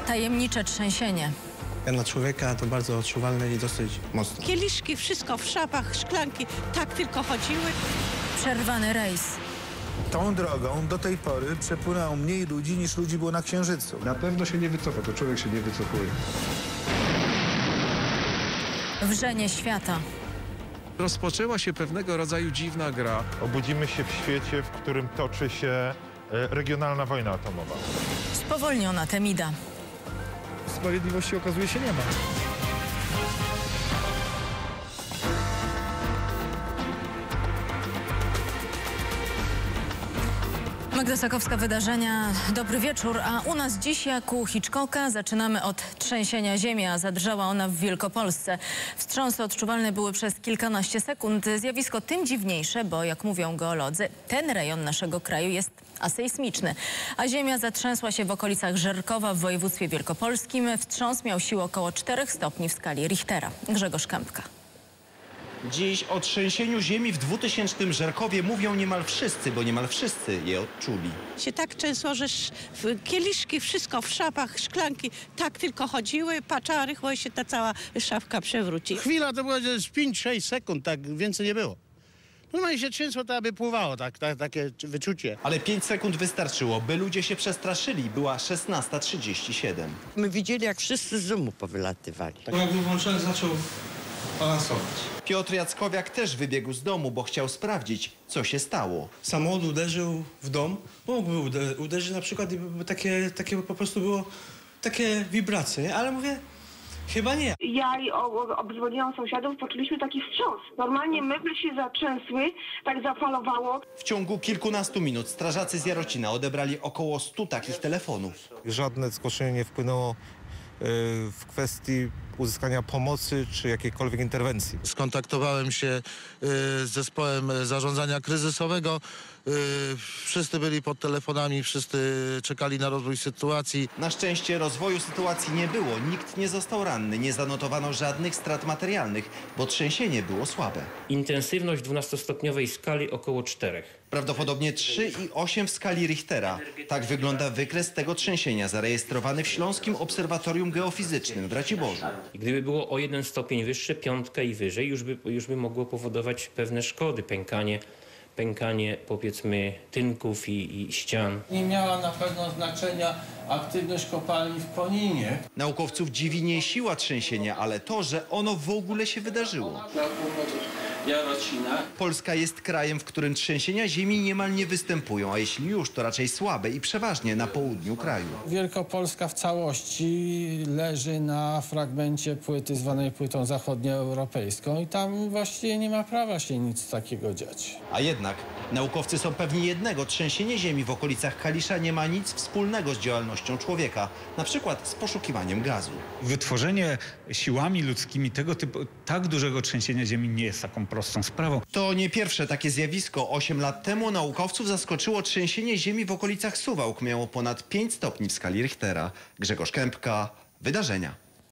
Tajemnicze trzęsienie. Na człowieka to bardzo odczuwalne i dosyć mocne. Kieliszki, wszystko w szafach, szklanki, tak tylko chodziły. Przerwany rejs. Tą drogą do tej pory przepłynęło mniej ludzi niż ludzi było na Księżycu. Na pewno się nie wycofa, to człowiek się nie wycofuje. Wrzenie świata. Rozpoczęła się pewnego rodzaju dziwna gra. Obudzimy się w świecie, w którym toczy się regionalna wojna atomowa. Spowolniona Temida. Sprawiedliwości okazuje się nie ma. Magda Sakowska, wydarzenia. Dobry wieczór. A u nas dziś, jak u Hitchcocka, zaczynamy od trzęsienia ziemi, a zadrżała ona w Wielkopolsce. Wstrząsy odczuwalne były przez kilkanaście sekund. Zjawisko tym dziwniejsze, bo jak mówią geolodzy, ten rejon naszego kraju jest asejsmiczny. A ziemia zatrzęsła się w okolicach Żerkowa w województwie wielkopolskim. Wstrząs miał siłę około 4 stopni w skali Richtera. Grzegorz Kępka. Dziś o trzęsieniu ziemi w 2000 Żerkowie mówią niemal wszyscy, bo niemal wszyscy je odczuli. Się tak trzęsło, że kieliszki, wszystko w szafach, szklanki, tak tylko chodziły. Patrzała rychło i się ta cała szafka przewróci. Chwila to było 5-6 sekund, tak więcej nie było. Normalnie się trzęsło, to aby pływało, takie wyczucie. Ale 5 sekund wystarczyło, by ludzie się przestraszyli. Była 16:37. My widzieli, jak wszyscy z domu powylatywali. Jak był włączony, zaczął balansować. Piotr Jackowiak też wybiegł z domu, bo chciał sprawdzić, co się stało. Samochód uderzył w dom. Mógłby uderzyć na przykład i takie po prostu było takie wibracje, ale mówię, chyba nie. Ja i obdzwoniłam sąsiadów, poczuliśmy taki wstrząs. Normalnie meble się zatrzęsły, tak zafalowało. W ciągu kilkunastu minut strażacy z Jarocina odebrali około 100 takich telefonów. Żadne zgłoszenie nie wpłynęło w kwestii uzyskania pomocy czy jakiejkolwiek interwencji. Skontaktowałem się z zespołem zarządzania kryzysowego. Wszyscy byli pod telefonami, wszyscy czekali na rozwój sytuacji. Na szczęście rozwoju sytuacji nie było. Nikt nie został ranny, nie zanotowano żadnych strat materialnych, bo trzęsienie było słabe. Intensywność 12-stopniowej skali około 4. Prawdopodobnie 3,8 w skali Richtera. Tak wygląda wykres tego trzęsienia zarejestrowany w Śląskim Obserwatorium Geofizycznym w Raciborzu. I gdyby było o 1 stopień wyższe, 5 i wyżej, już by mogło powodować pewne szkody, pękanie powiedzmy tynków i ścian. Nie miała na pewno znaczenia aktywność kopalni w Poninie. Naukowców dziwi nie siła trzęsienia, ale to, że ono w ogóle się wydarzyło. Jarocina. Polska jest krajem, w którym trzęsienia ziemi niemal nie występują, a jeśli już, to raczej słabe i przeważnie na południu kraju. Wielkopolska w całości leży na fragmencie płyty zwanej płytą zachodnioeuropejską i tam właściwie nie ma prawa się nic takiego dziać. A jednak naukowcy są pewni jednego: trzęsienie ziemi w okolicach Kalisza nie ma nic wspólnego z działalnością człowieka, na przykład z poszukiwaniem gazu. Wytworzenie siłami ludzkimi tego typu tak dużego trzęsienia ziemi nie jest taką prostą sprawą. To nie pierwsze takie zjawisko. 8 lat temu naukowców zaskoczyło trzęsienie ziemi w okolicach Suwałk. Miało ponad 5 stopni w skali Richtera. Grzegorz Kępka, Wydarzenia.